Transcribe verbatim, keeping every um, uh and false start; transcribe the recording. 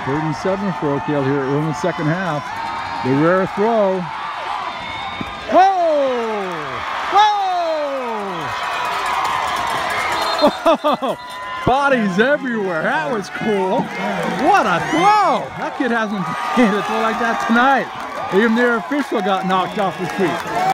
Third and seven for Oakdale here early in the second half. The rare throw. Whoa! Whoa! Whoa! Bodies everywhere. That was cool. What a throw! That kid hasn't made a throw like that tonight. Even their official got knocked off his feet.